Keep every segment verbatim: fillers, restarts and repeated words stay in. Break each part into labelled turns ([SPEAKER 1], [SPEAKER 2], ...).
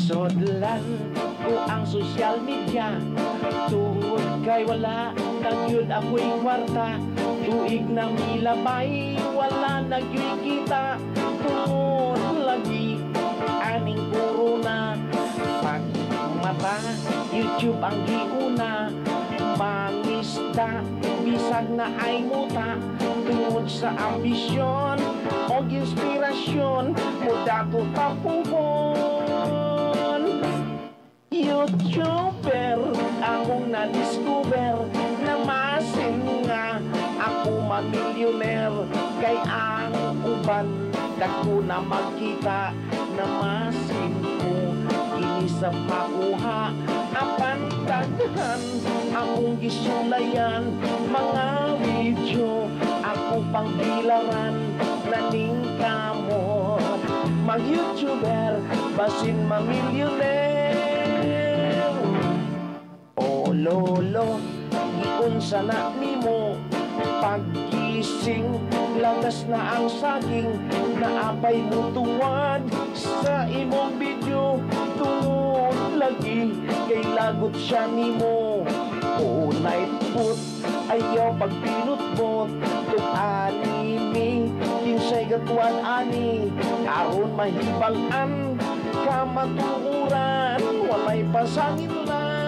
[SPEAKER 1] Sodlan ko ang social media, tungod kay wala nagyud ako'y kwarta. Tuig na milabay, wala nagyud kita, tungod lagi aning corona. Pag mata, YouTube ang giuna, mangista, bisag na ay muta, tungod sa ambisyon o inspirasyon, muda ko tapuhon. YouTuber akong na-discover, na masin nga ako mamilyoner. Kay ang uban dako na magkita, na masin ko kini sa makuha. Apan daghan akong gisulayan, mga video ako pang bilaran. Naning kamot mag-YouTuber, basin mamilyoner. O lolo, giunsa na nimo, paggising lagas na ang saging, naapay mo tuwad sa imong video. Tungod lagi kay lagot siya nimo. O night foot, ayaw pagpinutbot, tug anime kinsay gatuan ani, aron mahibalan ka matuuran, walay pasangin lang.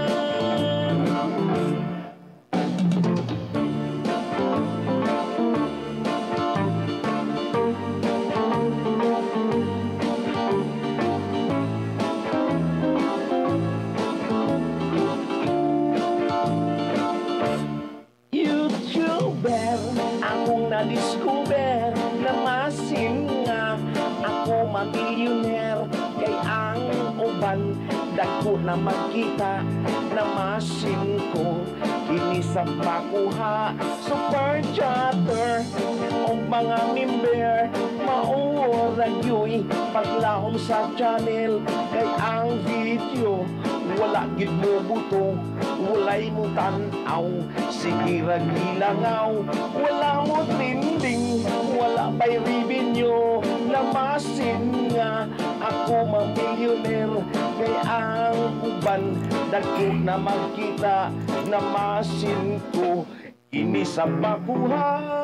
[SPEAKER 1] YouTuber akong na-discover, na masin nga ako mamilyoner. Kay ang uban dako na magkita, na masin ko kini sa pakuha. Super chatter o mga member, maurag yo'y paglahom sa channel. Kay ang video wala gid mo buto, walay mo tanaw, sige ra gilangaw. Wala mo tinding, wala pa'y revenue, na masin nga ako mamilyoner. Kay ang uban dako na magkita, na masin ko ini sa pakuha.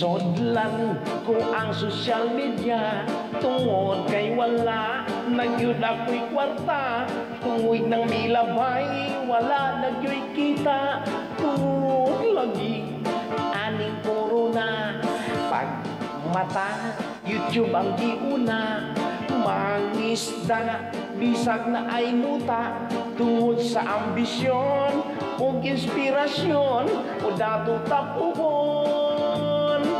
[SPEAKER 1] Gisodlan ko ang social media tungod kay wala nagyud ako'y kwarta. Tungoy ng milabay wala nagyoy kita. Tungod lagi aning corona. Pag mata YouTube ang giuna. Mangisda bisag na ay muta. Tungod sa ambisyon ug inspirasyon o dato tapuhon.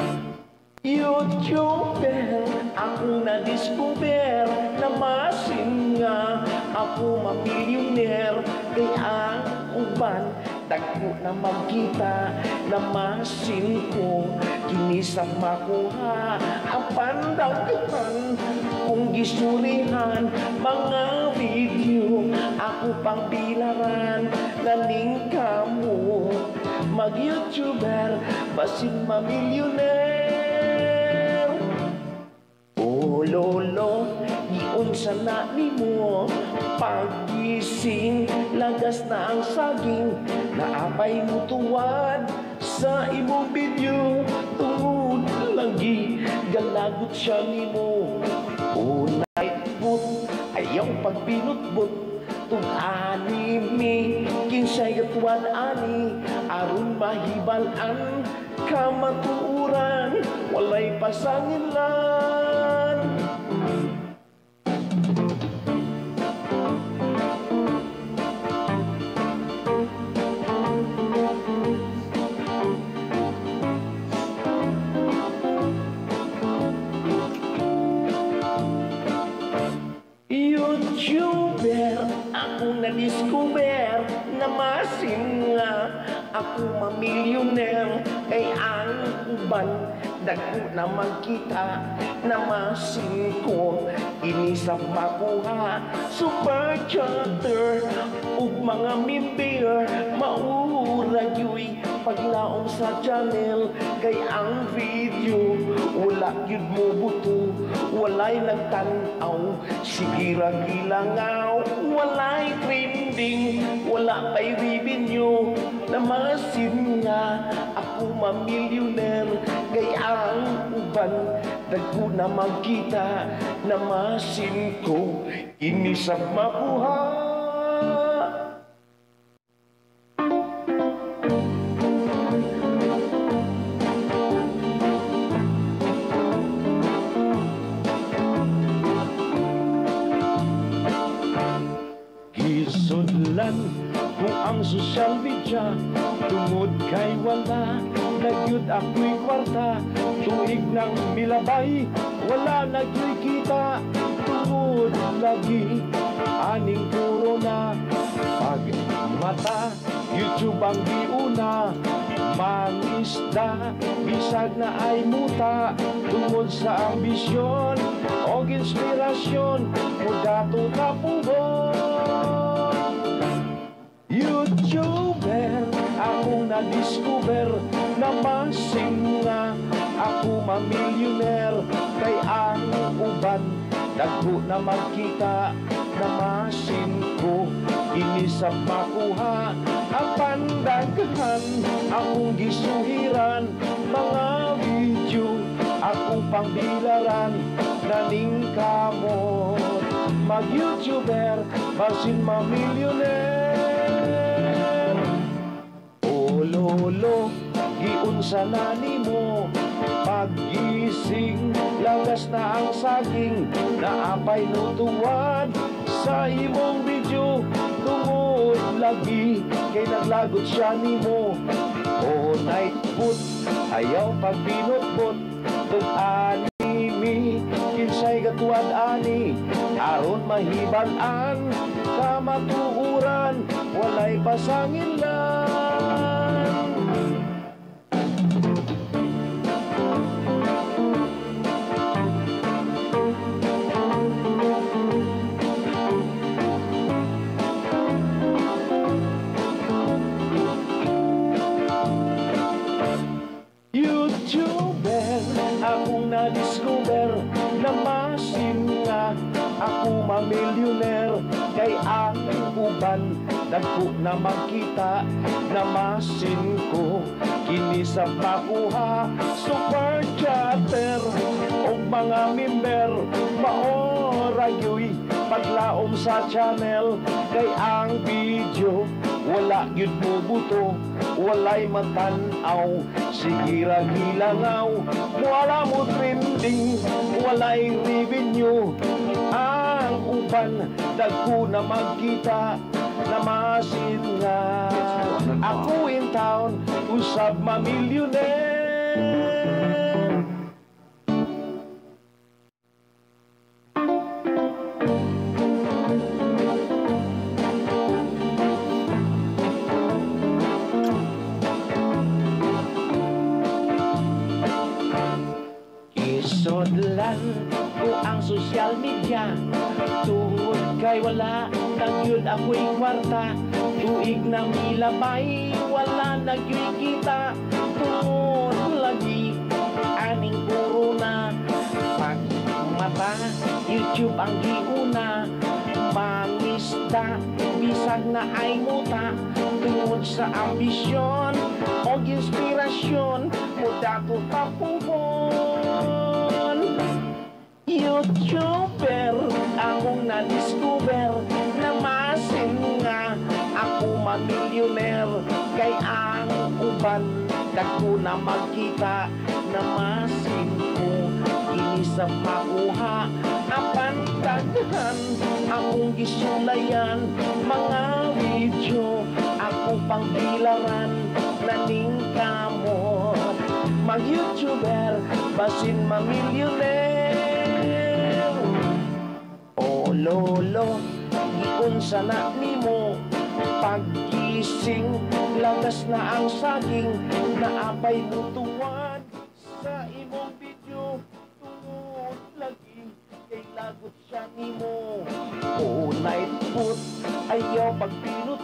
[SPEAKER 1] YouTuber ako na-discover na masin nga ako mamilyuner. Kay ang uban dagko na magkita na masin ko kini sa makuha. Ang pandaghan kung gisurihan mga video ako pang bilaran. Naning kamo mag-YouTuber basin mamilyuner. Oh lolo, giunsa na nimo pagising lagas na ang saging. Naapay mo tuwad sa imong video. Tungod lagi galagot siya nimo. Unay put ayaw pagbinutbot. Tung anime kinsay gatuan ani aron mahibalan ka matuuran walay pasangilan. YouTuber ako na-discover na masin nga ako mamilyuner. Kay ang uban dagko na magkita na masin ko ini sa makuha. Super chatter ug mga member maura gyud paglaom sa channel. Kay ang video wala gyud mo buto walay nagtan-aw. Sige ra gilangaw walay trending wala pay revenue na masin nga ako mamilyuner. Kay ang uban dagko na magkita na masin ko ini sa makuha. Gisudlan kung ang social media tungod kay wala nagyud ako'y kwarta. Tuig ng milabay wala nagyoy kita. Tungod lagi aning corona. Pag mata YouTube ang giuna. Mangisda bisag na ay muta. Tungod sa ambisyon o inspirasyon o dato tapugon. YouTuber akong na-discover na masin nga ako mamilyuner. Kay ang uban dagko na magkita na masin ko ini sa makuha. Ang pandaghan akong gisuhiran mga video akong pangbilaran. Naning kamot mag-YouTuber basin mamilyuner. Oh lolo, giunsa na nimo pagising lagas na ang saging. Naapay nutuwad sa imong video. Tungod lagi kay naglagot siya nimo. Oh night put ayaw pagbinutbot. Tug anime kinsay gatuad ani aron mahibalan ka matuuran walay pasangilan. YouTuber akong na-discover na masin nga ako mamilyuner. Kay ang uban dagko na makita na masin ko kini sa pakuha super chatter o mga member maora yo'y paglaom sa channel kay ang video wala yun mo buto walay matanaw sige ra gilangaw wala mo trending walay revenue ang uban dagko na magkita na masin nga ako in town usab ma-millionaire. Isodlan ko ang social media tungod kay wala nagyud ako'y kwarta tuig na milabay wala nagkikita tungod lagi aning corona pag mata YouTube ang giuna mangista bisag na ay muta tungod sa ambisyon o inspirasyon muda ko tapuhon YouTuber akong na-discover na masin nga ako ma-millionaire kay ang uban dagko na magkita na masin ko kini sa makuha apan daghan akong gisulayan mga video ako pang bilaran naning kamot mag-YouTuber basin ma-millionaire. Oh lolo giunsa na nimo pagkising lagas na ang saging naapay mutuwan sa imong video tungod lagi kay lagot siya nimo oh night food ayaw pagpinut